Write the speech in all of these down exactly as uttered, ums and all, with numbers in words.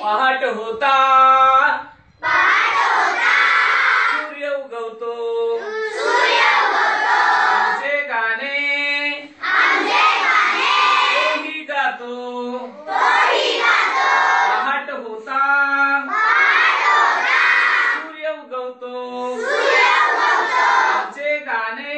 पहाट होता सूर्य उगवतो आमचे गाणे तोही गातो पहाट होता सूर्य उगवतो आमचे गाणे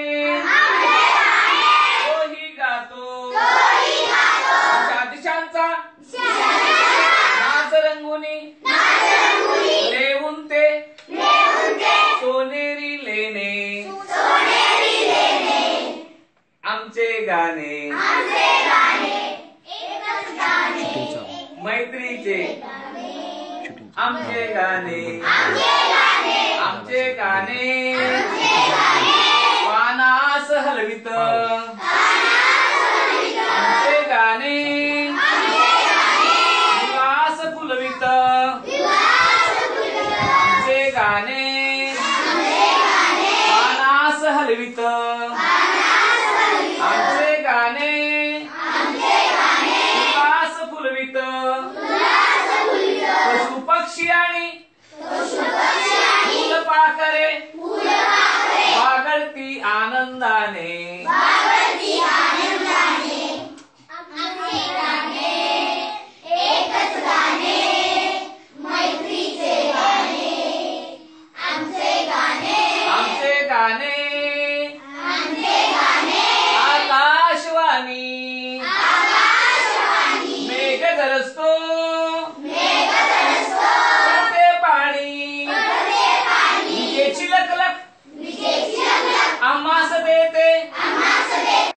तोही गातो आमच्या दिशांचा नाच रंगुनी लेऊन ते सोनेरी लेणे आमचे गाणे मैत्रीचे आमचे गाणे आमचे गाणे पानास हलवित आमचे गाणे विलास फुलवित आमचे गाणे पानास हलवित आमचे गाणे विलास फुलवित पशु पक्षी आणि